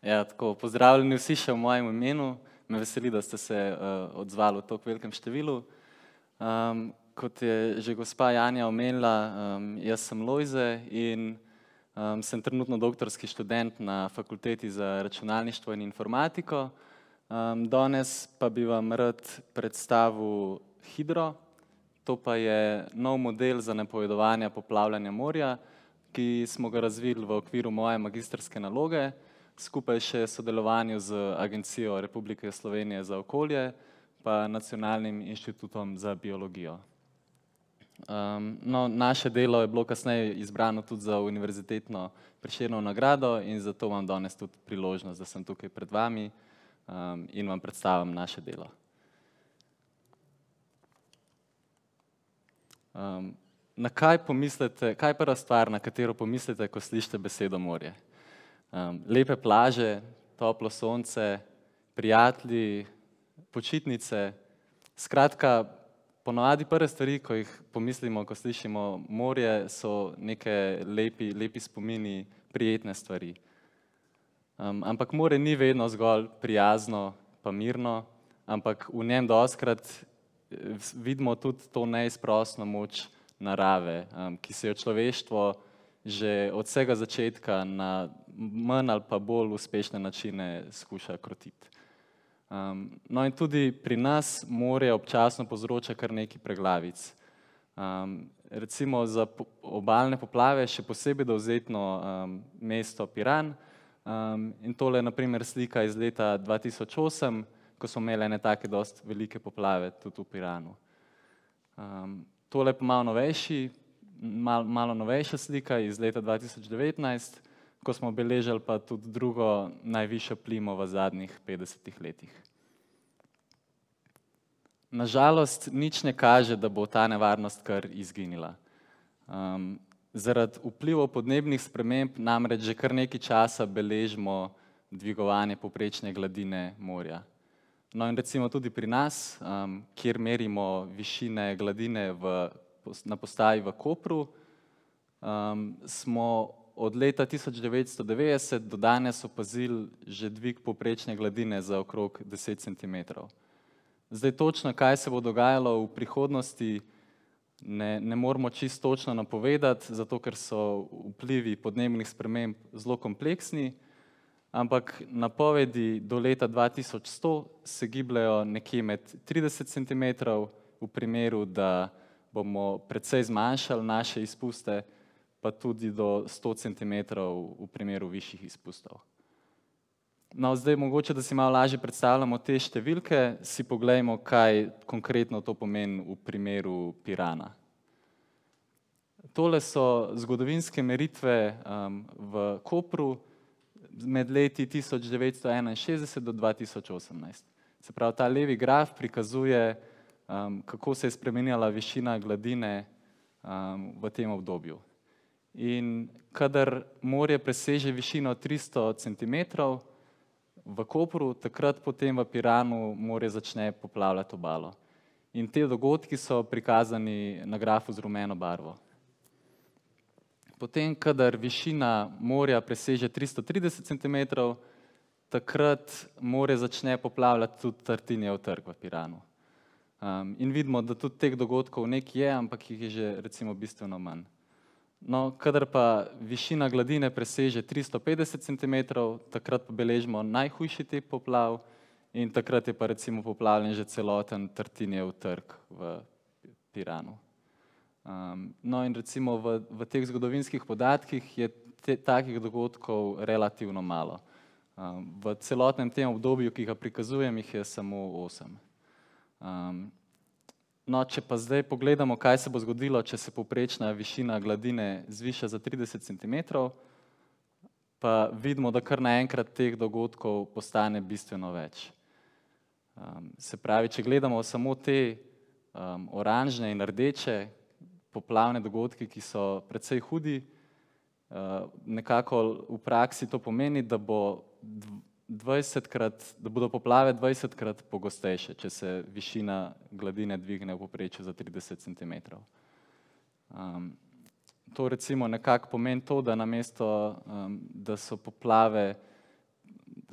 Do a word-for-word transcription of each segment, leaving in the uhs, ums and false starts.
Ja, tako, pozdravljeni vsi še v mojem imenu. Me veseli, da ste se uh, odzvali v tako velikem številu. Um, kot je že gospa Janja omenila, um, jaz sem Lojze in um, sem trenutno doktorski študent na Fakulteti za računalništvo in informatiko. Um, danes pa bi vam rad predstavil Hidro. To pa je nov model za napovedovanje poplavljanja morja, ki smo ga razvili v okviru moje magistrske naloge, skupaj še v sodelovanju z Agencijo Republike Slovenije za okolje pa Nacionalnim inštitutom za biologijo. Um, no, naše delo je bilo kasneje izbrano tudi za univerzitetno Prešernovo nagrado in zato imam danes tudi priložnost, da sem tukaj pred vami um, in vam predstavim naše delo. Um, na kaj pomislite, kaj je prva stvar, na katero pomislite, ko slišite besedo morje? Um, lepe plaže, toplo sonce, prijatelji, počitnice, skratka, ponovadi prve stvari, ko jih pomislimo, ko slišimo morje, so neke lepi, lepi spomini, prijetne stvari. Um, ampak morje ni vedno zgolj prijazno pa mirno, ampak v njem dostikrat vidimo tudi to neizprosno moč narave, um, ki se jo človeštvo že od vsega začetka na manj ali pa bolj uspešne načine skuša krotiti. Um, no in tudi pri nas morje občasno povzroča kar nekaj preglavic. Um, recimo za po obalne poplave še posebej dovzetno um, mesto Piran um, in tole je na primer slika iz leta dva tisoč osem, ko smo imeli ene take dosti velike poplave tudi v Piranu. Um, tole je pa malo novejši, mal, malo novejša slika iz leta dva tisoč devetnajst, ko smo obeležili pa tudi drugo najvišjo plimo v zadnjih petdesetih letih. Nažalost, nič ne kaže, da bo ta nevarnost kar izginila. Um, zaradi vplivov podnebnih sprememb namreč že kar nekaj časa beležimo dvigovanje povprečne gladine morja. No in recimo tudi pri nas, um, kjer merimo višine gladine v, na postaji v Kopru, um, smo od leta tisoč devetsto devetdeset do danes opazili že dvig povprečne gladine za okrog deset centimetrov. Zdaj točno, kaj se bo dogajalo v prihodnosti, ne, ne moramo čisto točno napovedati, zato ker so vplivi podnebnih sprememb zelo kompleksni, ampak napovedi do leta dva tisoč sto se gibljejo nekje med trideset centimetrov v primeru, da bomo precej zmanjšali naše izpuste, pa tudi do sto centimetrov v primeru višjih izpustov. No, zdaj mogoče, da si malo lažje predstavljamo te številke, si poglejmo, kaj konkretno to pomeni v primeru Pirana. Tole so zgodovinske meritve um, v Kopru med leti tisoč devetsto enainšestdeset do dva tisoč osemnajst. Se pravi, ta levi graf prikazuje, um, kako se je spremenjala višina gladine um, v tem obdobju. In kadar morje preseže višino tristo centimetrov v Kopru, takrat potem v Piranu morje začne poplavljati obalo. In te dogodki so prikazani na grafu z rumeno barvo. Potem, kadar višina morja preseže tristo trideset centimetrov, takrat morje začne poplavljati tudi Tartinijev trg v Piranu. Um, in vidimo, da tudi teh dogodkov nekaj je, ampak jih je že recimo bistveno manj. No, kadar pa višina gladine preseže tristo petdeset centimetrov, takrat pa beležimo najhujši tip poplav in takrat je pa recimo poplavljen že celoten Tartinijev trg v Piranu. Um, no in recimo v, v teh zgodovinskih podatkih je te, takih dogodkov relativno malo. Um, v celotnem tem obdobju, ki ga prikazujem, jih je samo osem. Um, No, če pa zdaj pogledamo, kaj se bo zgodilo, če se povprečna višina gladine zviša za trideset centimetrov, pa vidimo, da kar naenkrat teh dogodkov postane bistveno več. Um, se pravi, če gledamo samo te um, oranžne in rdeče poplavne dogodke, ki so precej hudi, uh, nekako v praksi to pomeni, da bo dvajsetkrat, da bodo poplave dvajsetkrat pogostejše, če se višina gladine dvigne v povprečju za trideset centimetrov. Um, to recimo nekako pomeni to, da namesto, um, da so poplave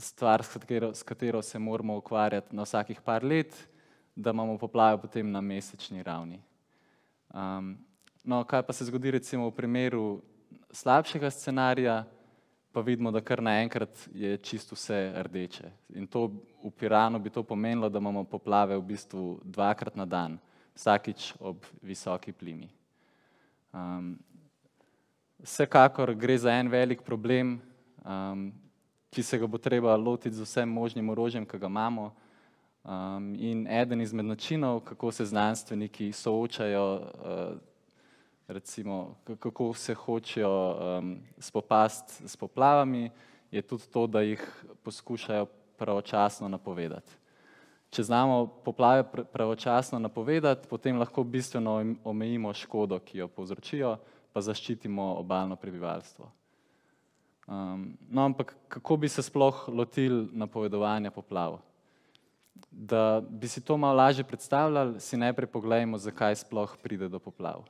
stvar, s katero, s katero se moramo ukvarjati na vsakih par let, da imamo poplave potem na mesečni ravni. Um, no, kaj pa se zgodi recimo v primeru slabšega scenarija, pa vidimo, da kar naenkrat je čisto vse rdeče. In to v Piranu bi to pomenilo, da imamo poplave v bistvu dvakrat na dan, vsakič ob visoki plimi. Um, vsekakor gre za en velik problem, um, ki se ga bo treba lotiti z vsem možnim orožjem, ki ga imamo. Um, in eden izmed načinov, kako se znanstveniki soočajo, uh, recimo, kako se hočejo um, spopasti s poplavami, je tudi to, da jih poskušajo pravočasno napovedati. Če znamo poplave pravočasno napovedati, potem lahko bistveno omejimo škodo, ki jo povzročijo, pa zaščitimo obalno prebivalstvo. Um, no, ampak kako bi se sploh lotili napovedovanja poplav? Da bi si to malo lažje predstavljali, si najprej pogledajmo, zakaj sploh pride do poplav.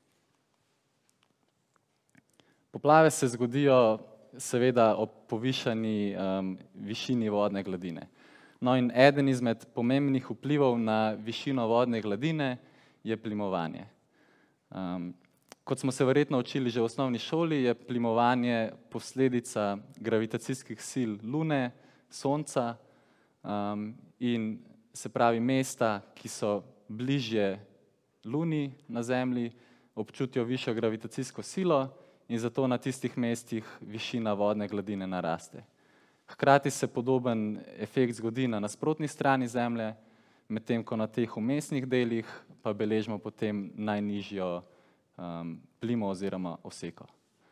Poplave se zgodijo seveda ob povišani um, višini vodne gladine. No in eden izmed pomembnih vplivov na višino vodne gladine je plimovanje. Um, kot smo se verjetno učili že v osnovni šoli, je plimovanje posledica gravitacijskih sil Lune, Sonca um, in se pravi mesta, ki so bližje Luni na Zemlji, občutijo višjo gravitacijsko silo in zato na tistih mestih višina vodne gladine naraste. Hkrati se podoben efekt zgodi na nasprotni strani Zemlje, medtem ko na teh vmesnih delih pa beležimo potem najnižjo um, plimo oziroma oseko.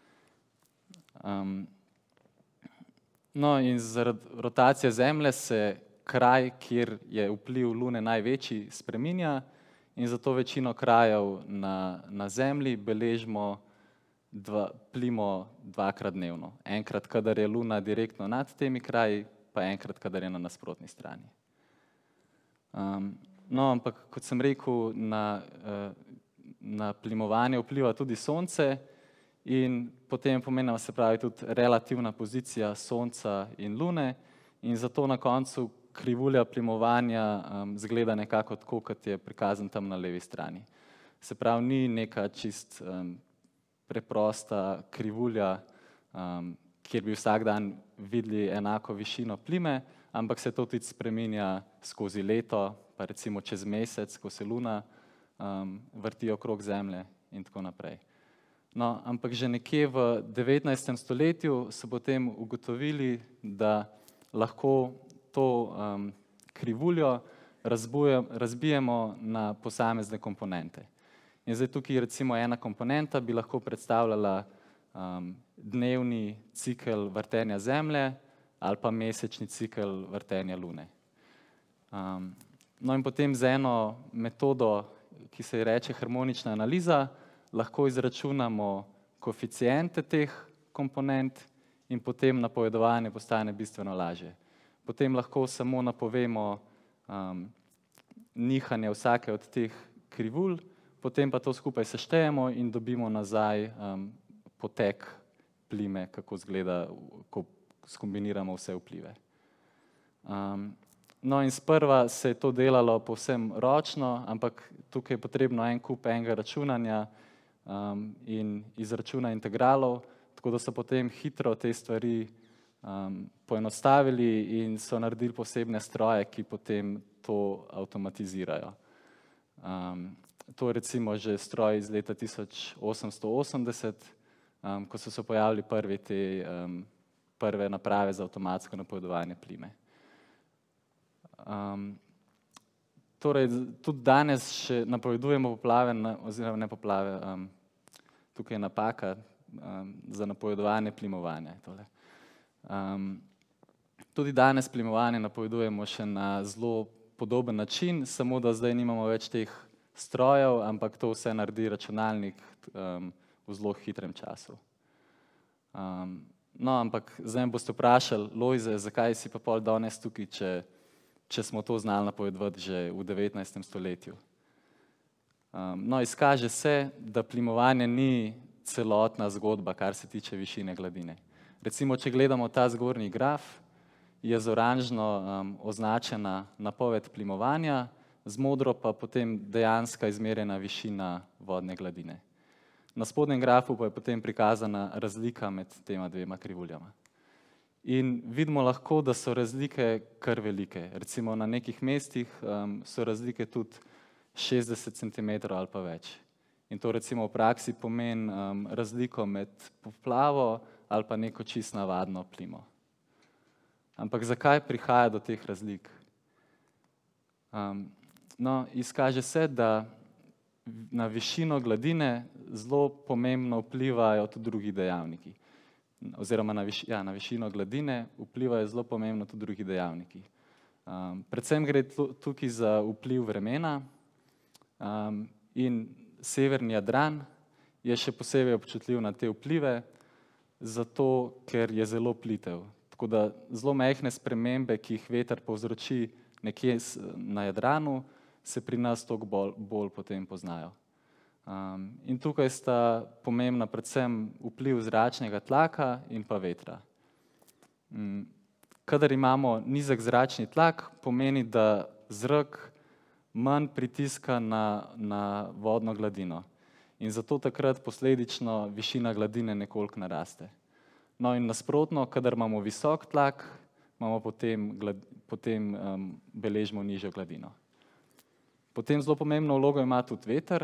Um, no in zaradi rotacije Zemlje se kraj, kjer je vpliv Lune največji, spreminja in zato večino krajev na, na Zemlji beležimo Dva, plimo dvakrat dnevno. Enkrat, kadar je Luna direktno nad temi kraji, pa enkrat, kadar je na nasprotni strani. Um, no, ampak kot sem rekel, na, na plimovanje vpliva tudi Sonce in potem je pomembna, se pravi, tudi relativna pozicija Sonca in Lune in zato na koncu krivulja plimovanja um, zgleda nekako tako, kot je prikazan tam na levi strani. Se pravi, ni neka čist um, preprosta krivulja, um, kjer bi vsak dan videli enako višino plime, ampak se to tudi spreminja skozi leto, pa recimo čez mesec, ko se Luna um, vrti okrog Zemlje in tako naprej. No, ampak že nekje v devetnajstem stoletju so potem ugotovili, da lahko to um, krivuljo razbuje, razbijemo na posamezne komponente. In zdaj tukaj recimo ena komponenta bi lahko predstavljala um, dnevni cikel vrtenja Zemlje ali pa mesečni cikel vrtenja Lune. Um, no in potem z eno metodo, ki se ji reče harmonična analiza, lahko izračunamo koeficiente teh komponent in potem napovedovanje postane bistveno lažje. Potem lahko samo napovemo um, nihanje vsake od teh krivulj, potem pa to skupaj seštejemo in dobimo nazaj um, potek plime, kako izgleda, ko skombiniramo vse vplive. Um, no in sprva se je to delalo povsem ročno, ampak tukaj je potrebno en kup enega računanja um, in izračuna integralov, tako da so potem hitro te stvari um, poenostavili in so naredili posebne stroje, ki potem to avtomatizirajo. Um, To je recimo že stroj iz leta tisoč osemsto osemdeset, um, ko so se pojavili prvi te um, prve naprave za avtomatsko napovedovanje plime. Um, torej, tudi danes še napovedujemo poplave, na, oziroma ne poplave, um, tukaj je napaka um, za napovedovanje plimovanja. Um, tudi danes plimovanje napovedujemo še na zelo podoben način, samo da zdaj nimamo več teh strojev, ampak to vse naredi računalnik um, v zelo hitrem času. Um, no, ampak zdaj me boste vprašali, Lojze, zakaj si pa pol danes tukaj, če, če smo to znali napovedovati že v devetnajstem stoletju. Um, no, izkaže se, da plimovanje ni celotna zgodba, kar se tiče višine gladine. Recimo, če gledamo ta zgornji graf, je z oranžno um, označena napoved plimovanja, z modro pa potem dejanska izmerjena višina vodne gladine. Na spodnjem grafu pa je potem prikazana razlika med tema dvema krivuljama. In vidimo lahko, da so razlike kar velike. Recimo na nekih mestih um, so razlike tudi šestdeset centimetrov ali pa več. In to recimo v praksi pomeni um, razliko med poplavo ali pa neko čisto navadno plimo. Ampak zakaj prihaja do teh razlik? Um, no, izkaže se, da na višino gladine zelo pomembno vplivajo tudi drugi dejavniki. Oziroma na, viš, ja, na višino gladine vplivajo zelo pomembno tudi drugi dejavniki. Um, predvsem gre tukaj za vpliv vremena um, in severni Jadran je še posebej občutljiv na te vplive, zato ker je zelo plitev. Tako da zelo majhne spremembe, ki jih veter povzroči nekje na Jadranu, se pri nas toliko bolj, bolj potem poznajo. Um, in tukaj sta pomembna predvsem vpliv zračnega tlaka in pa vetra. Um, kadar imamo nizek zračni tlak, pomeni, da zrak manj pritiska na, na vodno gladino. In zato takrat posledično višina gladine nekoliko naraste. No in nasprotno, kadar imamo visok tlak, imamo potem, glad, potem um, beležimo nižjo gladino. Potem zelo pomembno vlogo ima tudi veter,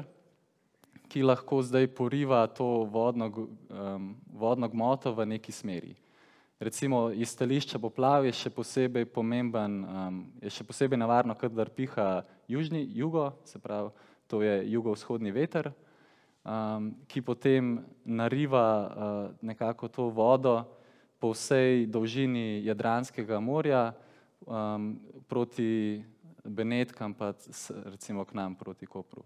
ki lahko zdaj poriva to vodno, um, vodno gmoto v neki smeri. Recimo iz stališča poplav je še posebej pomemben, um, je še posebej nevarno, kadar piha južni, jugo, se pravi, to je jugovzhodni veter, um, ki potem nariva uh, nekako to vodo po vsej dolžini Jadranskega morja um, proti Benetkam, pa recimo k nam proti Kopru.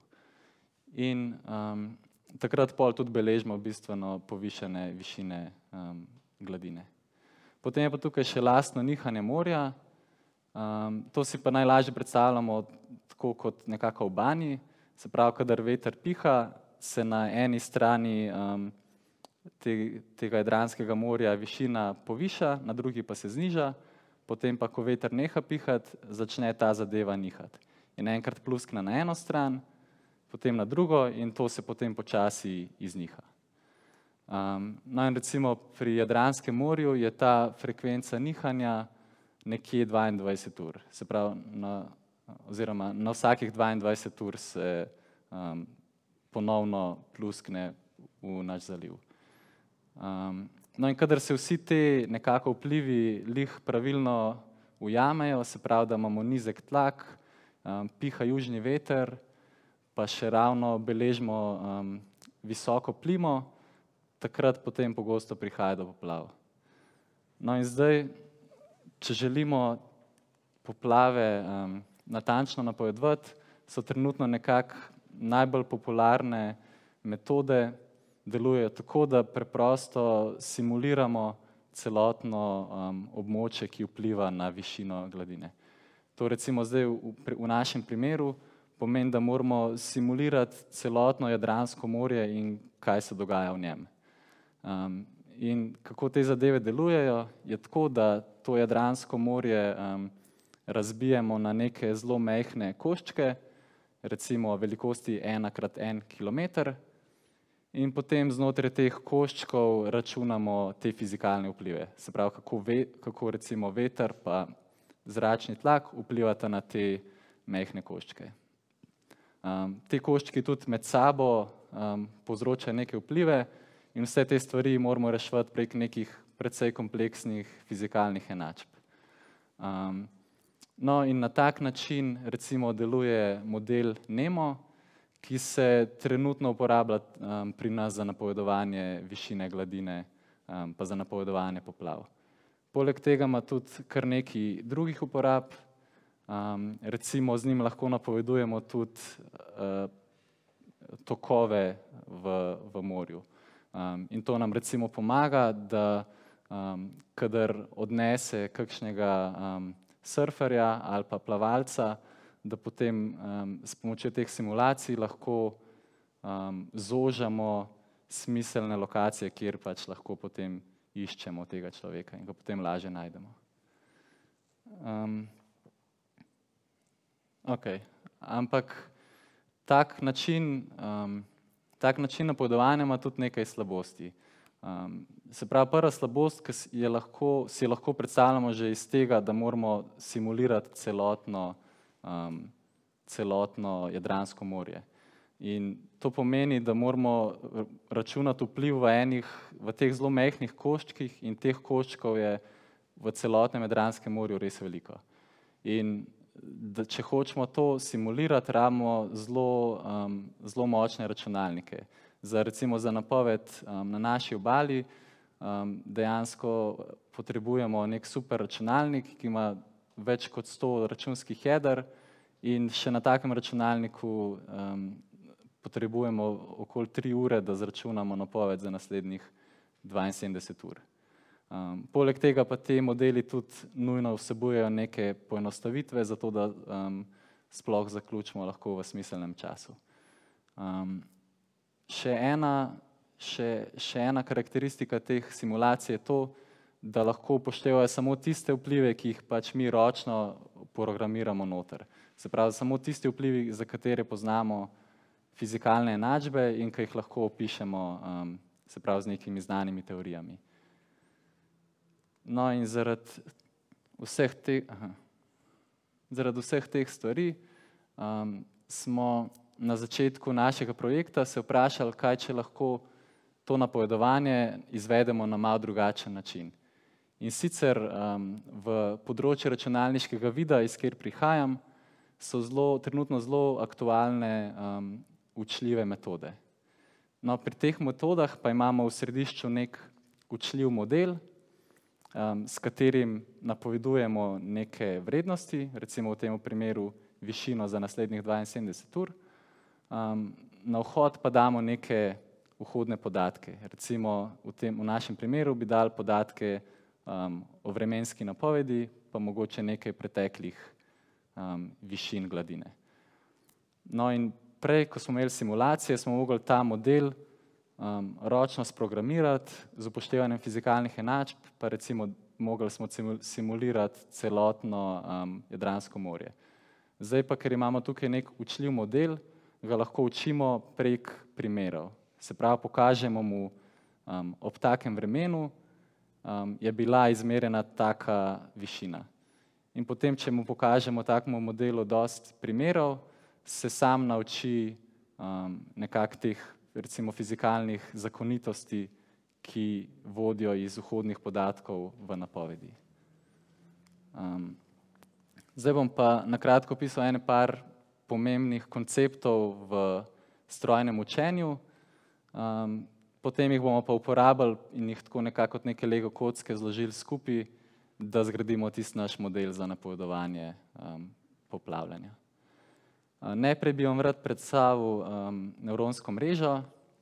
In um, takrat pol tudi beležimo bistveno povišene višine um, gladine. Potem je pa tukaj še lastno nihanje morja. Um, to si pa najlažje predstavljamo tako kot nekako v banji. Se pravi, kadar veter piha, se na eni strani um, te, tega Jadranskega morja višina poviša, na drugi pa se zniža. Potem pa, ko veter neha pihati, začne ta zadeva nihati. In enkrat pluskne na eno stran, potem na drugo in to se potem počasi izniha. Um, no in recimo pri Jadranskem morju je ta frekvenca nihanja nekje dvaindvajset ur. Se pravi, na, oziroma na vsakih dvaindvajset ur se um, ponovno pluskne v naš zaliv. Um, No in kadar se vsi te nekako vplivi lih pravilno ujamejo, se pravi, da imamo nizek tlak, um, piha južni veter, pa še ravno beležimo um, visoko plimo, takrat potem pogosto prihaja do poplav. No in zdaj, če želimo poplave um, natančno napovedovati, so trenutno nekako najbolj popularne metode, delujejo tako, da preprosto simuliramo celotno um, območje, ki vpliva na višino gladine. To recimo zdaj v, v našem primeru pomeni, da moramo simulirati celotno Jadransko morje in kaj se dogaja v njem. Um, in kako te zadeve delujejo, je tako, da to Jadransko morje um, razbijemo na neke zelo majhne koščke, recimo velikosti ena krat en kilometer, in potem znotraj teh koščkov računamo te fizikalne vplive. Se pravi, kako, ve, kako recimo veter pa zračni tlak vplivata na te majhne koščke. Um, te koščki tudi med sabo um, povzročajo neke vplive in vse te stvari moramo reševati prek nekih precej kompleksnih fizikalnih enačb. Um, no in na tak način recimo deluje model NEMO, ki se trenutno uporablja um, pri nas za napovedovanje višine gladine, um, pa za napovedovanje poplav. Poleg tega ima tudi kar nekaj drugih uporab, um, recimo z njim lahko napovedujemo tudi uh, tokove v, v morju. Um, in to nam recimo pomaga, da um, kadar odnese kakšnega um, surferja ali pa plavalca, da potem um, s pomočjo teh simulacij lahko um, zožamo smiselne lokacije, kjer pač lahko potem iščemo tega človeka in ga potem lažje najdemo. Um, ok, ampak tak način, um, tak način napovedovanja ima tudi nekaj slabosti. Um, se pravi, prva slabost, ki je lahko, si jo lahko predstavljamo že iz tega, da moramo simulirati celotno, um, celotno Jadransko morje. In to pomeni, da moramo računati vpliv v enih, v teh zelo majhnih koščkih in teh koščkov je v celotnem Jadranskem morju res veliko. In da, če hočemo to simulirati, rabimo zelo, um, zelo močne računalnike. Za, recimo za napoved um, na naši obali um, dejansko potrebujemo nek super računalnik, ki ima več kot sto računskih jeder in še na takem računalniku um, potrebujemo okoli tri ure, da zračunamo napoved za naslednjih dvainsedemdeset ur. Um, poleg tega pa ti modeli tudi nujno vsebujejo neke poenostavitve, zato da um, sploh zaključimo lahko v smiselnem času. Um, še, ena, še, še ena karakteristika teh simulacij je to, da lahko upoštevajo samo tiste vplive, ki jih pač mi ročno programiramo noter. Se pravi, samo tisti vplivi, za katere poznamo fizikalne enačbe in ki jih lahko opišemo um, se pravi, z nekimi znanimi teorijami. No in zaradi vseh, te, aha, zaradi vseh teh stvari um, smo na začetku našega projekta se vprašali, kaj če lahko to napovedovanje izvedemo na malo drugačen način. In sicer um, v področju računalniškega vida, iz kjer prihajam, so zelo, trenutno zelo aktualne um, učljive metode. No, pri teh metodah pa imamo v središču nek učljiv model, um, s katerim napovedujemo neke vrednosti, recimo v tem primeru višino za naslednjih dvainsedemdeset ur. Um, na vhod pa damo neke vhodne podatke. Recimo v, tem, v našem primeru bi dali podatke um, o vremenski napovedi, pa mogoče nekaj preteklih um, višin gladine. No in prej, ko smo imeli simulacije, smo mogli ta model um, ročno sprogramirati z upoštevanjem fizikalnih enačb, pa recimo mogli smo simulirati celotno um, Jadransko morje. Zdaj pa, ker imamo tukaj nek učljiv model, ga lahko učimo prek primerov. Se pravi, pokažemo mu um, ob takem vremenu um, je bila izmerjena taka višina. In potem, če mu pokažemo takemu modelu dosti primerov, se sam nauči um, nekako teh recimo fizikalnih zakonitosti, ki vodijo iz vhodnih podatkov v napovedi. Um, zdaj bom pa na kratko opisal ene par pomembnih konceptov v strojnem učenju, um, potem jih bomo pa uporabili in jih tako nekako kot neke Lego kocke zložili skupaj, da zgradimo tisti naš model za napovedovanje um, poplavljanja. Uh, najprej bi vam rad predstavil um, nevronsko mrežo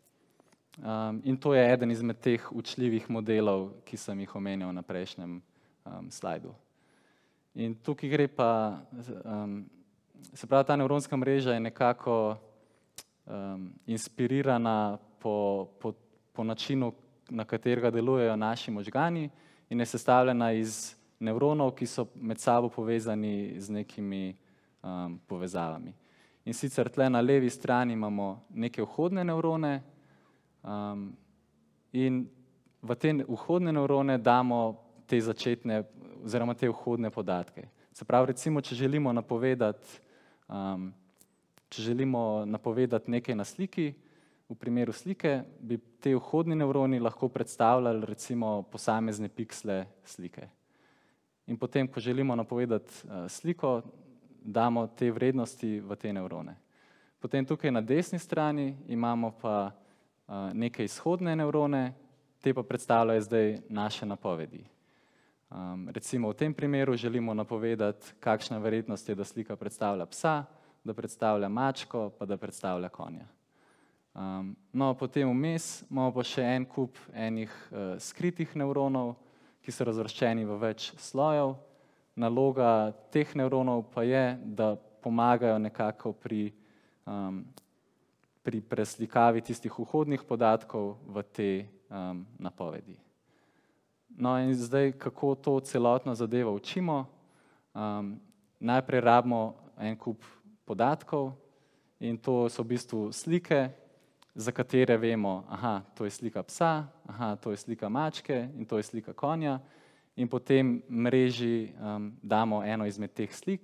um, in to je eden izmed teh učljivih modelov, ki sem jih omenjal na prejšnjem um, slajdu. In tukaj gre pa, um, se pravi, ta nevronska mreža je nekako um, inspirirana po, po, po načinu, na katerega delujejo naši možgani in je sestavljena iz nevronov, ki so med sabo povezani z nekimi um, povezavami. In sicer tle na levi strani imamo neke vhodne nevrone um, in v te vhodne nevrone damo te začetne oziroma te vhodne podatke. Se pravi, recimo, če želimo napovedati, um, če želimo napovedati nekaj na sliki, v primeru slike, bi te vhodni nevroni lahko predstavljali recimo posamezne piksle slike. In potem, ko želimo napovedati uh, sliko, damo te vrednosti v te nevrone. Potem tukaj na desni strani imamo pa uh, neke izhodne nevrone, te pa predstavljajo zdaj naše napovedi. Um, recimo v tem primeru želimo napovedati, kakšna verjetnost je, da slika predstavlja psa, da predstavlja mačko, pa da predstavlja konja. Um, no, potem vmes imamo pa še en kup enih uh, skritih nevronov, ki so razvrščeni v več slojev. Naloga teh nevronov pa je, da pomagajo nekako pri, um, pri preslikavi tistih vhodnih podatkov v te um, napovedi. No in zdaj, kako to celotno zadevo učimo? Um, najprej rabimo en kup podatkov in to so v bistvu slike, za katere vemo, aha, to je slika psa, aha, to je slika mačke in to je slika konja in potem mreži um, damo eno izmed teh slik.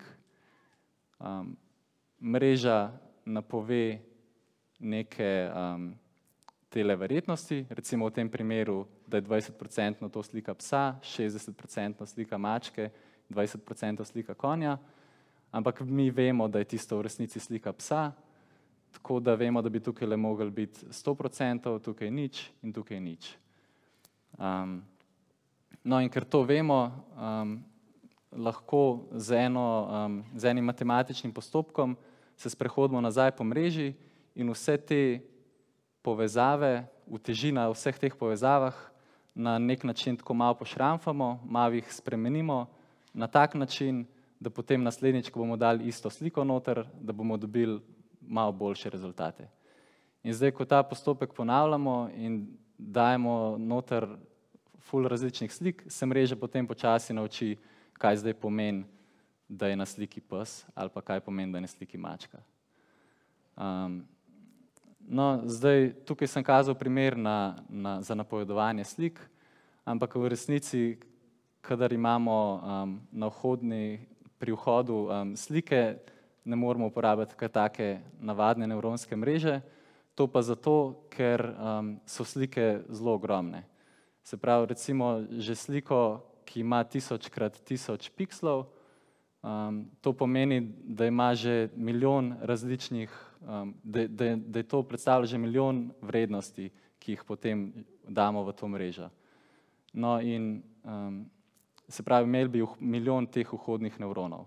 Um, mreža napove neke um, tele verjetnosti, recimo v tem primeru, da je dvajset procentno to slika psa, šestdeset procentno slika mačke, dvajset procentov slika konja, ampak mi vemo, da je tisto v resnici slika psa, tako da vemo, da bi tukaj le mogli biti sto procentov, tukaj nič in tukaj nič. Um, no in ker to vemo, um, lahko z, eno, um, z enim matematičnim postopkom se sprehodimo nazaj po mreži in vse te povezave, utežina v vseh teh povezavah na nek način tako malo pošramfamo, malo jih spremenimo na tak način, da potem naslednjič, ko bomo dali isto sliko noter, da bomo dobili malo boljše rezultate. In zdaj, ko ta postopek ponavljamo in dajemo noter ful različnih slik, se mreža potem počasi nauči, kaj zdaj pomeni, da je na sliki pes ali pa kaj pomeni, da je na sliki mačka. Um, no, zdaj, tukaj sem kazal primer na, na, za napovedovanje slik, ampak v resnici, kadar imamo um, na vhodni, pri vhodu um, slike, ne moramo uporabljati kaj take navadne nevronske mreže, to pa zato, ker um, so slike zelo ogromne. Se pravi, recimo že sliko, ki ima tisoč krat tisoč pikslov, um, to pomeni, da ima že milijon različnih, um, da, da, da je to predstavlja že milijon vrednosti, ki jih potem damo v to mrežo. No in um, se pravi, imeli bi milijon teh vhodnih nevronov.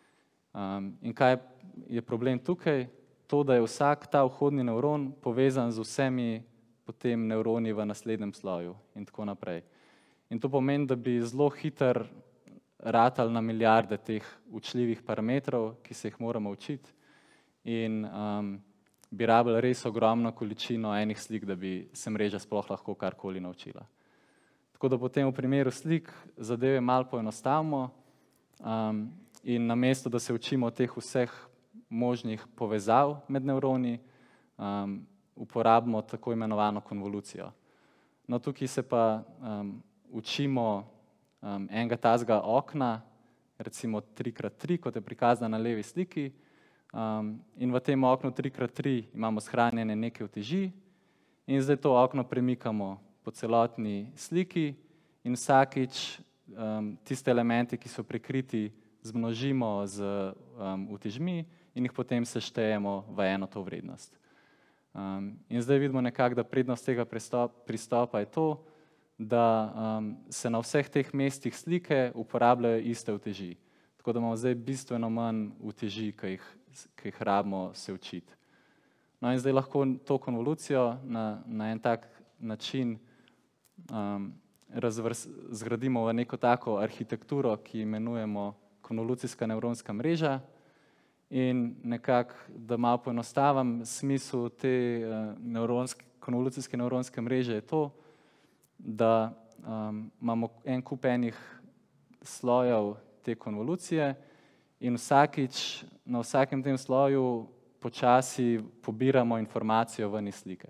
Um, in kaj je problem tukaj? To, da je vsak ta vhodni nevron povezan z vsemi potem nevroni v naslednjem sloju in tako naprej. In to pomeni, da bi zelo hitro ratali na milijarde teh učljivih parametrov, ki se jih moramo učiti in um, bi rabili res ogromno količino enih slik, da bi se mreža sploh lahko karkoli naučila. Tako da potem v primeru slik zadeve malo poenostavimo um, in namesto, da se učimo teh vseh možnih povezav med nevroni, um, uporabimo tako imenovano konvolucijo. No, tukaj se pa um, učimo um, enega tazga okna, recimo tri krat tri, kot je prikazano na levi sliki, um, in v tem oknu tri krat tri imamo shranjene neke uteži in zdaj to okno premikamo po celotni sliki in vsakič um, tiste elemente, ki so prekriti, zmnožimo z um, utežmi in jih potem seštejemo v eno to vrednost. Um, in zdaj vidimo nekako, da prednost tega pristop, pristopa je to, da um, se na vseh teh mestih slike uporabljajo iste uteži. Tako da imamo zdaj bistveno manj uteži, ki jih, ki jih rabimo se učiti. No in zdaj lahko to konvolucijo na, na en tak način um, razvrs, zgradimo v neko tako arhitekturo, ki imenujemo konvolucijska nevronska mreža. In nekako, da malo poenostavim, smisel te uh, nevronske, konvolucijske nevronske mreže je to, da um, imamo en kup enih slojev te konvolucije in vsakič, na vsakem tem sloju počasi pobiramo informacijo ven iz slike.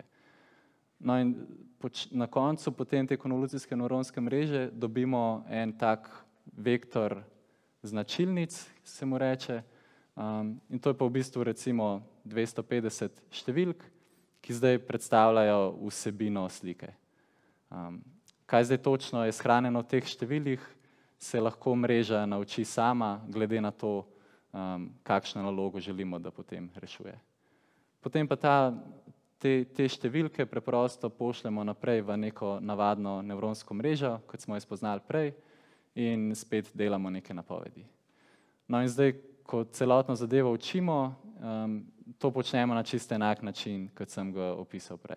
No in poč, na koncu potem te konvolucijske nevronske mreže dobimo en tak vektor značilnic, se mu reče, Um, in to je pa v bistvu recimo dvesto petdeset številk, ki zdaj predstavljajo vsebino slike. Um, kaj zdaj točno je shranjeno v teh številih, se lahko mreža nauči sama, glede na to, um, kakšno nalogo želimo, da potem rešuje. Potem pa ta, te, te številke preprosto pošljemo naprej v neko navadno nevronsko mrežo, kot smo jo spoznali prej, in spet delamo neke napovedi. No in zdaj, ko celotno zadevo učimo, um, to počnemo na čisto enak način, kot sem ga opisal prej.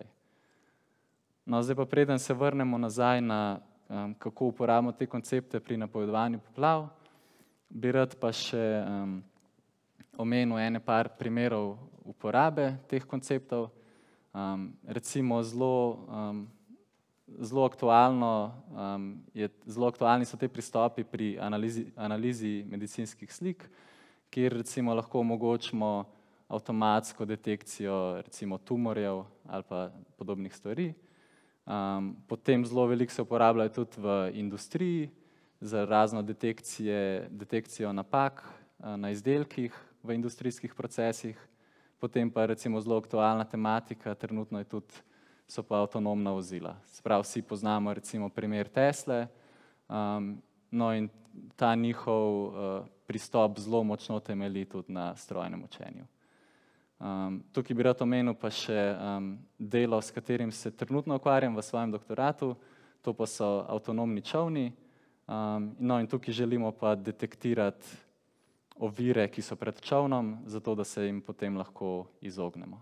No, zdaj pa preden se vrnemo nazaj na um, kako uporabimo te koncepte pri napovedovanju poplav, bi rad pa še um, omenil ene par primerov uporabe teh konceptov. Um, recimo zelo um, zelo aktualno, um, je, zelo aktualni so te pristopi pri analizi, analizi medicinskih slik, kjer recimo lahko omogočimo avtomatsko detekcijo recimo tumorjev ali pa podobnih stvari. Um, potem zelo veliko se uporabljajo tudi v industriji za razno detekcije, detekcijo napak uh, na izdelkih v industrijskih procesih. Potem pa recimo zelo aktualna tematika, trenutno je tudi, so pa avtonomna vozila. Se pravi, vsi poznamo recimo primer Tesle, um, no in ta njihov uh, pristop zelo močno temelji tudi na strojnem učenju. Um, tukaj bi rad omenil pa še um, delo, s katerim se trenutno ukvarjam v svojem doktoratu, to pa so avtonomni čolni, um, no in tukaj želimo pa detektirati ovire, ki so pred čolnom, zato da se jim potem lahko izognemo.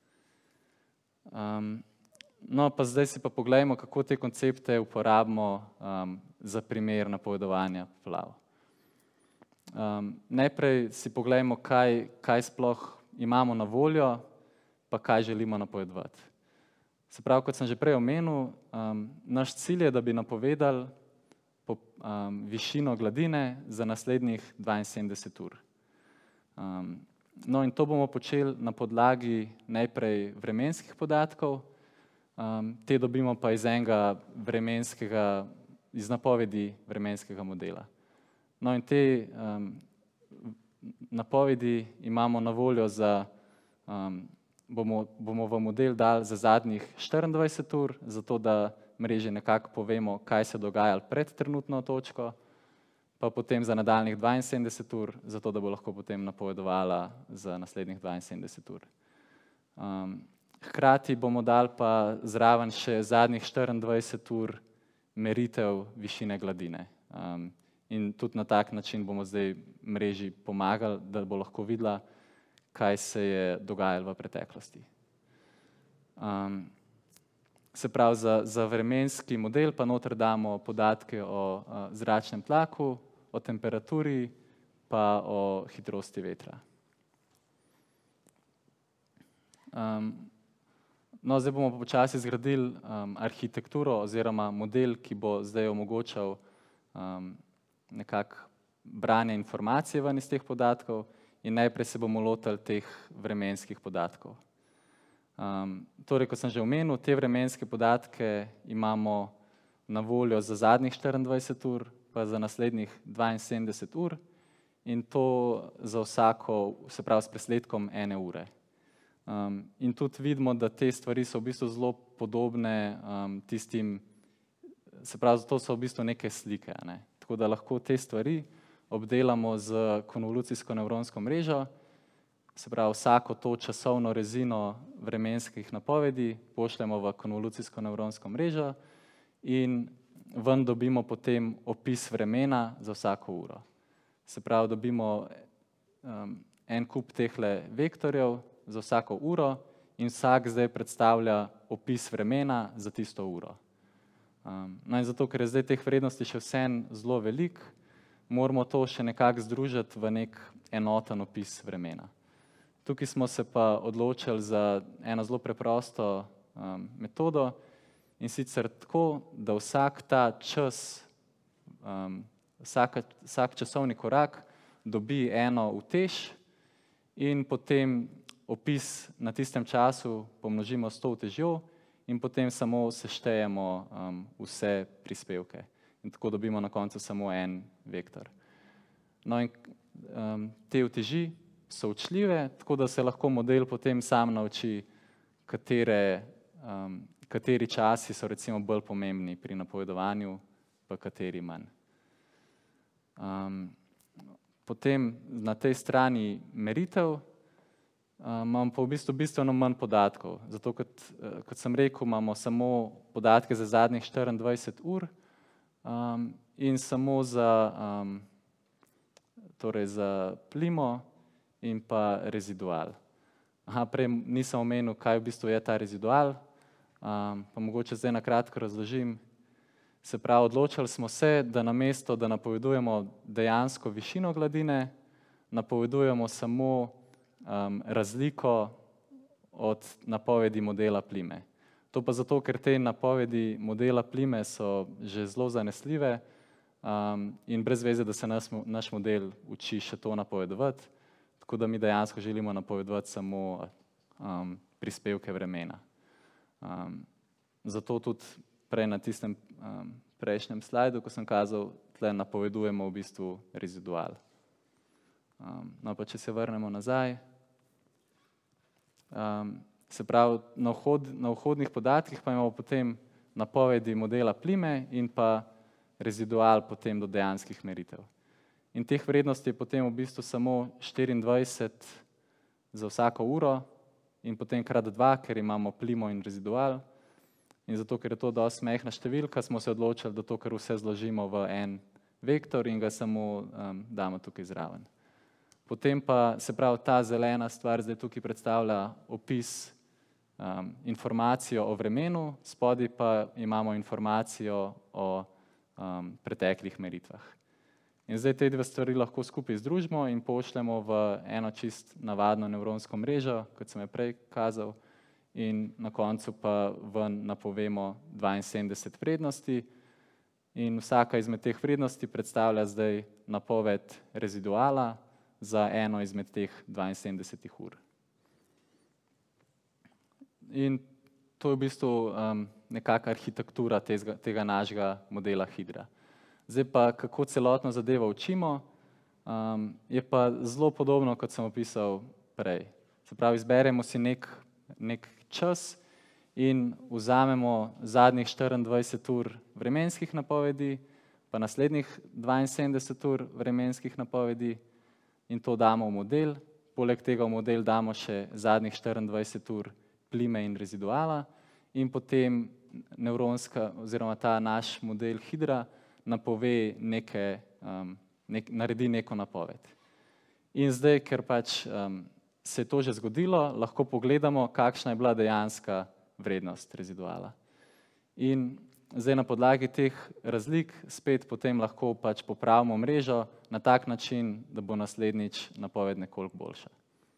Um, no pa zdaj si pa poglejmo, kako te koncepte uporabimo um, za primer napovedovanja poplav. Um, najprej si poglejmo, kaj, kaj sploh imamo na voljo, pa kaj želimo napovedovati. Se pravi, kot sem že prej omenil, um, naš cilj je, da bi napovedali po, um, višino gladine za naslednjih dvainsedemdeset ur. Um, no in to bomo počeli na podlagi najprej vremenskih podatkov, um, te dobimo pa iz enega vremenskega, iz napovedi vremenskega modela. No in te um, napovedi imamo na voljo za, um, bomo, bomo v model dali za zadnjih štiriindvajset ur, zato da mreži nekako povemo, kaj se dogaja pred trenutno točko, pa potem za nadaljnjih dvainsedemdeset ur, zato da bo lahko potem napovedovala za naslednjih dvainsedemdeset ur. Um, hkrati bomo dali pa zraven še zadnjih štiriindvajset ur meritev višine gladine. Um, In tudi na tak način bomo zdaj mreži pomagali, da bo lahko videla, kaj se je dogajalo v preteklosti. Um, se pravi, za, za vremenski model pa noter damo podatke o uh, zračnem tlaku, o temperaturi, pa o hitrosti vetra. Um, no, zdaj bomo počasi zgradili um, arhitekturo oziroma model, ki bo zdaj omogočal um, nekako branje informacije ven iz teh podatkov in najprej se bomo lotili teh vremenskih podatkov. Um, torej, kot sem že omenil, te vremenske podatke imamo na voljo za zadnjih štiriindvajset ur, pa za naslednjih dvainsedemdeset ur in to za vsako, se pravi s presledkom ene ure. Um, in tudi vidimo, da te stvari so v bistvu zelo podobne um, tistim, se pravi, to so v bistvu neke slike, ne? Tako da lahko te stvari obdelamo z konvolucijsko nevronsko mrežo, se pravi vsako to časovno rezino vremenskih napovedi pošljemo v konvolucijsko nevronsko mrežo in ven dobimo potem opis vremena za vsako uro. Se pravi, dobimo um, en kup tehle vektorjev za vsako uro in vsak zdaj predstavlja opis vremena za tisto uro. Um, no in zato, ker je zdaj teh vrednosti še vsem zelo veliko, moramo to še nekako združiti v nek enoten opis vremena. Tukaj smo se pa odločili za eno zelo preprosto um, metodo in sicer tako, da vsak ta čas, um, vsak, vsak časovni korak dobi eno utež in potem opis na tistem času pomnožimo s to utežjo in potem samo seštejemo um, vse prispevke. In tako dobimo na koncu samo en vektor. No in um, te uteži so učljive, tako da se lahko model potem sam nauči, katere, um, kateri časi so recimo bolj pomembni pri napovedovanju, pa kateri manj. Um, potem na tej strani meritev Um, imam pa v bistvu bistveno manj podatkov, zato kot, kot sem rekel, imamo samo podatke za zadnjih štiriindvajset ur um, in samo za, um, torej za plimo in pa rezidual. Aha, prej nisem omenil, kaj v bistvu je ta rezidual, um, pa mogoče zdaj na kratko razložim. Se pravi, odločili smo se, da namesto, da napovedujemo dejansko višino gladine, napovedujemo samo Um, razliko od napovedi modela plime. To pa zato, ker te napovedi modela plime so že zelo zanesljive um, in brez veze, da se naš, naš model uči še to napovedovati, tako da mi dejansko želimo napovedovati samo um, prispevke vremena. Um, zato tudi prej na tistem um, prejšnjem slajdu, ko sem kazal, tle napovedujemo v bistvu rezidual. Um, no pa če se vrnemo nazaj, um, se pravi na, vhod, na vhodnih podatkih pa imamo potem napovedi modela plime in pa rezidual potem do dejanskih meritev. In teh vrednosti je potem v bistvu samo štiriindvajset za vsako uro in potem krat dva, ker imamo plimo in rezidual. In zato, ker je to dosti majhna številka, smo se odločili, da to kar vse zložimo v en vektor in ga samo um, damo tukaj zraven. Potem pa, se pravi, ta zelena stvar zdaj tukaj predstavlja opis, um, informacijo o vremenu, spodaj pa imamo informacijo o um, preteklih meritvah. In zdaj te dve stvari lahko skupaj združimo in pošljemo v eno čist navadno nevronsko mrežo, kot sem je prej kazal, in na koncu pa ven napovemo dvainsedemdeset vrednosti in vsaka izmed teh vrednosti predstavlja zdaj napoved reziduala za eno izmed teh dvainsedemdesetih ur. In to je v bistvu um, nekakšna arhitektura tega, tega našega modela Hidra. Zdaj pa, kako celotno zadevo učimo, um, je pa zelo podobno, kot sem opisal prej. Se pravi, izberemo si nek, nek čas in vzamemo zadnjih štiriindvajset ur vremenskih napovedi, pa naslednjih dvainsedemdeset ur vremenskih napovedi in to damo v model. Poleg tega v model damo še zadnjih štiriindvajset ur plime in reziduala in potem nevronska oziroma ta naš model Hidra napove neke, um, nek, naredi neko napoved. In zdaj, ker pač um, se je to že zgodilo, lahko pogledamo, kakšna je bila dejanska vrednost reziduala. In zdaj na podlagi teh razlik spet potem lahko pač popravimo mrežo na tak način, da bo naslednjič napoved nekoliko boljša.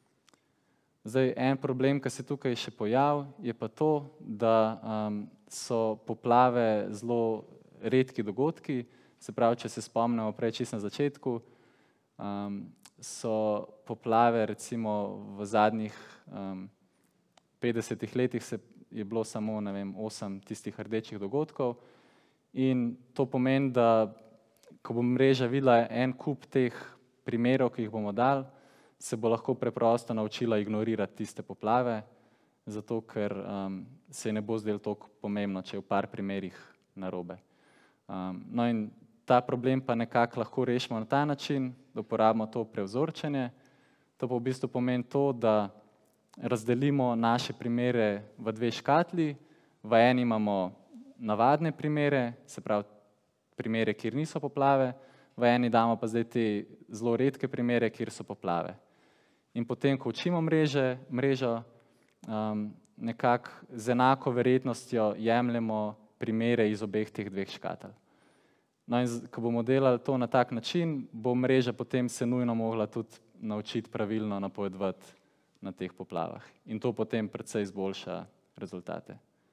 Zdaj, en problem, ki se tukaj še pojavi, je pa to, da um, so poplave zelo redki dogodki, se pravi, če se spomnimo prej čisto na začetku, um, so poplave recimo v zadnjih um, petdesetih letih se je bilo samo, ne vem, osem tistih rdečih dogodkov in to pomeni, da ko bo mreža videla en kup teh primerov, ki jih bomo dali, se bo lahko preprosto naučila ignorirati tiste poplave, zato ker um, se ne bo zdelo toliko pomembno, če je v par primerih narobe. Um, no in ta problem pa nekako lahko rešimo na ta način, da uporabimo to prevzorčenje. To pa v bistvu pomeni to, da razdelimo naše primere v dve škatli. V eni imamo navadne primere, se pravi primere, kjer niso poplave, v eni damo pa zdaj te zelo redke primere, kjer so poplave. In potem, ko učimo mreže, mrežo, um, nekako z enako verjetnostjo jemljemo primere iz obeh teh dveh škatel. No in ko bomo delali to na tak način, bo mreža potem se nujno mogla tudi naučiti pravilno napovedovati na teh poplavah. In to potem precej izboljša rezultate.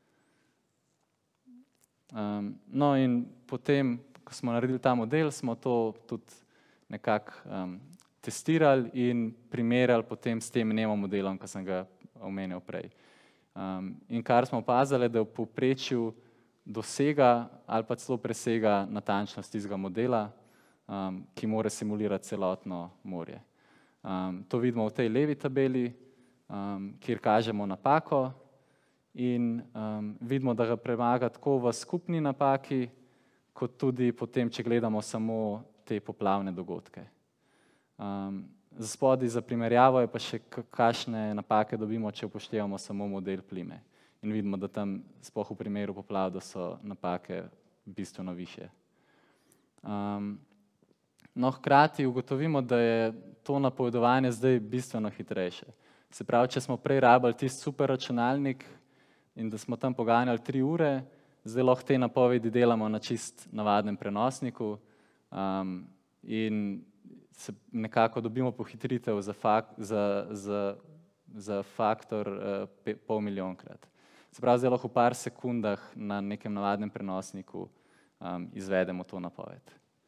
Um, no in potem, ko smo naredili ta model, smo to tudi nekako um, testirali in primerjali potem s tem Nemo modelom, ki sem ga omenil prej. Um, in kar smo opazili, da v povprečju dosega ali pa celo presega natančnost tistega modela, um, ki mora simulirati celotno morje. Um, to vidimo v tej levi tabeli, um, kjer kažemo napako in um, vidimo, da ga premaga tako v skupni napaki, kot tudi potem, če gledamo samo te poplavne dogodke. Um, spodaj za primerjavo je pa še kakšne napake dobimo, če upoštevamo samo model plime. In vidimo, da tam sploh v primeru poplav, da so napake bistveno višje. Um, no, hkrati ugotovimo, da je to napovedovanje zdaj bistveno hitrejše. Se pravi, če smo prej rabili tisti super računalnik in da smo tam poganjali tri ure, zdaj lahko te napovedi delamo na čist navadnem prenosniku um, in se nekako dobimo pohitritev za, fak, za, za, za faktor uh, pe, pol milijonkrat. Se pravi, zdaj lahko v par sekundah na nekem navadnem prenosniku um, izvedemo to napoved.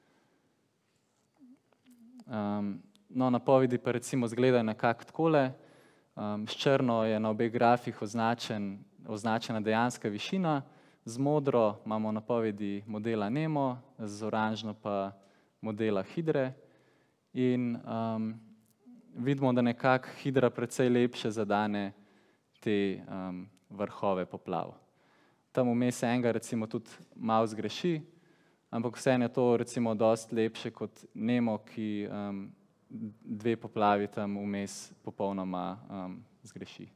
Um, no, napovedi pa recimo izgledajo nekako takole. Um, s črno je na obeh grafih označen, označena dejanska višina, z modro imamo napovedi modela Nemo, z oranžno pa modela Hidre in um, vidimo, da nekako Hidra precej lepše zadane te um, vrhove poplav. Tam vmes enega recimo tudi malo zgreši, ampak vseeno je to recimo dosti lepše kot Nemo, ki um, dve poplavi tam vmes popolnoma um, zgreši.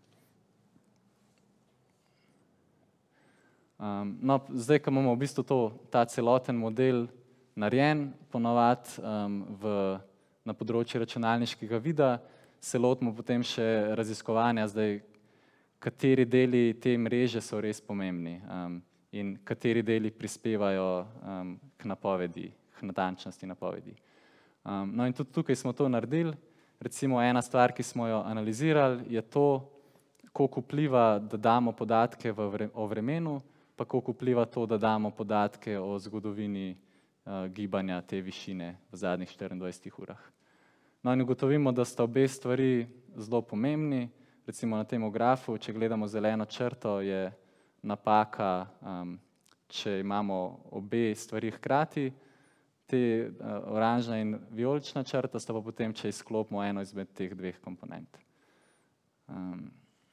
Um, no, zdaj, ko imamo v bistvu to, ta celoten model narejen, ponavadi um, v, na področju računalniškega vida, se lotimo potem še raziskovanja, zdaj, kateri deli te mreže so res pomembni um, in kateri deli prispevajo um, k napovedi, k natančnosti napovedi. Um, no in tudi tukaj smo to naredili. Recimo ena stvar, ki smo jo analizirali, je to, koliko vpliva, da damo podatke v vre, o vremenu, pa koliko vpliva to, da damo podatke o zgodovini uh, gibanja te višine v zadnjih štiriindvajsetih urah. No in ugotovimo, da sta obe stvari zelo pomembni. Recimo na tem grafu, če gledamo zeleno črto, je napaka, um, če imamo obe stvari hkrati, te uh, oranžna in vijolična črta sta pa potem, če izklopimo eno izmed teh dveh komponent. Um,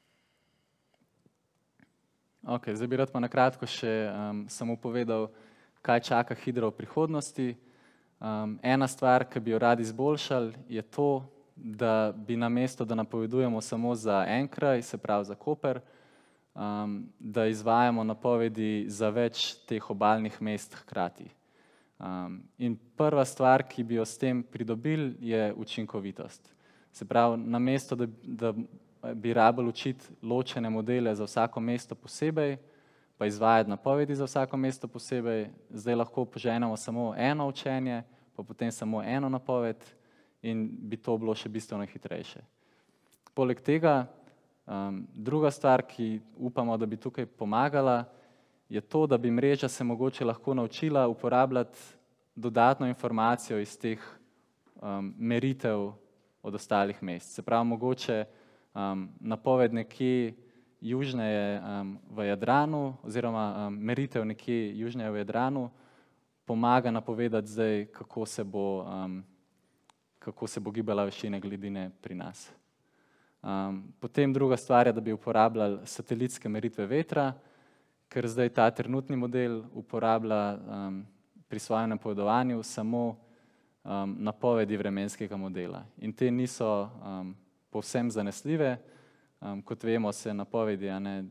ok, zdaj bi rad pa na kratko še um, samo povedal, kaj čaka Hidro v prihodnosti. Um, ena stvar, ki bi jo radi izboljšali, je to, da bi namesto, da napovedujemo samo za en kraj, se pravi za Koper, um, da izvajamo napovedi za več teh obalnih mest hkrati. Um, in prva stvar, ki bi jo s tem pridobili, je učinkovitost. Se pravi, namesto, da, da bi rabili učiti ločene modele za vsako mesto posebej, pa izvajati napovedi za vsako mesto posebej, zdaj lahko poženemo samo eno učenje, pa potem samo eno napoved in bi to bilo še bistveno hitrejše. Poleg tega, um, druga stvar, ki upamo, da bi tukaj pomagala, je to, da bi mreža se mogoče lahko naučila uporabljati dodatno informacijo iz teh um, meritev od ostalih mest. Se pravi, mogoče um, napoved nekje južneje um, v Jadranu oziroma um, meritev nekje južneje v Jadranu pomaga napovedati zdaj, kako se bo, um, kako se bo gibala višina gladine pri nas. Um, potem druga stvar je, da bi uporabljali satelitske meritve vetra, ker zdaj ta trenutni model uporablja um, pri svojem napovedovanju samo um, napovedi vremenskega modela. In te niso um, povsem zanesljive. Um, kot vemo, se napovedi, a ne,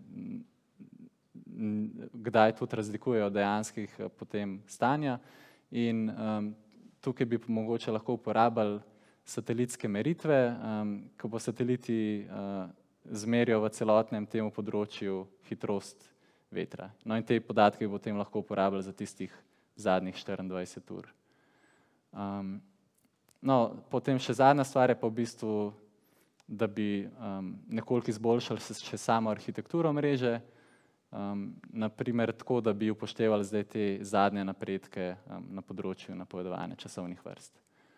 kdaj tudi razlikujejo od dejanskih potem stanja. In um, tukaj bi mogoče lahko uporabljali satelitske meritve, um, ko bo sateliti uh, zmerijo v celotnem temu področju hitrost vetra. No in te podatke bi potem lahko uporabljali za tistih zadnjih štiriindvajset ur. Um, no, potem še zadnja stvar je pa v bistvu, da bi um, nekoliko izboljšali še samo arhitekturo mreže, um, naprimer tako, da bi upoštevali zdaj te zadnje napredke um, na področju napovedovanja časovnih vrst.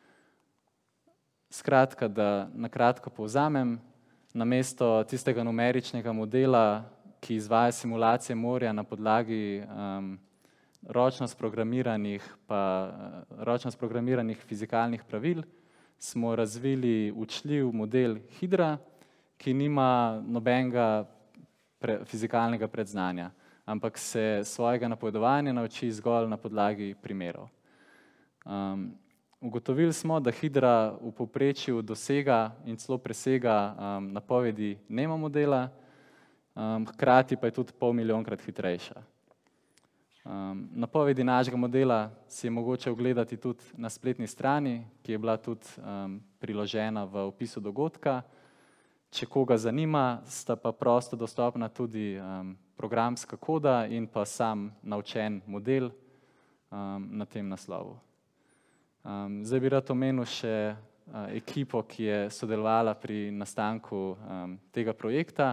Skratka, da na kratko povzamem, namesto tistega numeričnega modela, ki izvaja simulacije morja na podlagi um, ročno sprogramiranih, pa, ročno sprogramiranih fizikalnih pravil, smo razvili učljiv model Hidra, ki nima nobenega pre, fizikalnega predznanja, ampak se svojega napovedovanja nauči zgolj na podlagi primerov. Um, ugotovili smo, da Hidra v povprečju dosega in celo presega um, napovedi Nemo modela, um, hkrati pa je tudi pol milijonkrat hitrejša. Um, napovedi našega modela si je mogoče ogledati tudi na spletni strani, ki je bila tudi um, priložena v opisu dogodka. Če koga zanima, sta pa prosto dostopna tudi um, programska koda in pa sam naučen model um, na tem naslovu. Um, zdaj bi rad omenil še uh, ekipo, ki je sodelovala pri nastanku um, tega projekta.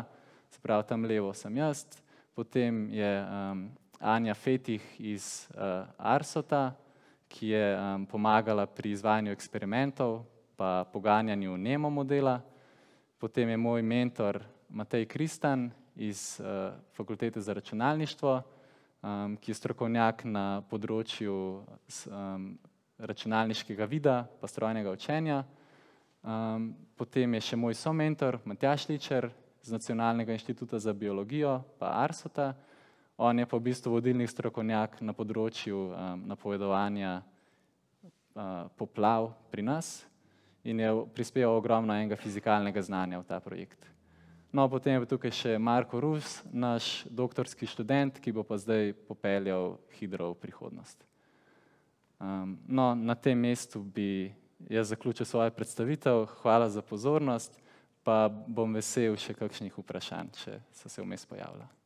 se pravi tam levo sem jaz, potem je um, Anja Fetih iz uh, Arsota, ki je um, pomagala pri izvajanju eksperimentov pa poganjanju Nemo modela. Potem je moj mentor Matej Kristan iz uh, Fakultete za računalništvo, um, ki je strokovnjak na področju um, računalniškega vida pa strojnega učenja. Um, potem je še moj somentor Matjaž Ličer z Nacionalnega inštituta za biologijo pa Arsota. On je pa v bistvu vodilni strokovnjak na področju um, napovedovanja uh, poplav pri nas in je prispeval ogromno enega fizikalnega znanja v ta projekt. No, potem je tukaj še Marko Rus, naš doktorski študent, ki bo pa zdaj popeljal Hidro v prihodnost. Um, no, na tem mestu bi jaz zaključil svojo predstavitev. Hvala za pozornost, pa bom vesel še kakšnih vprašanj, če so se vmes pojavila.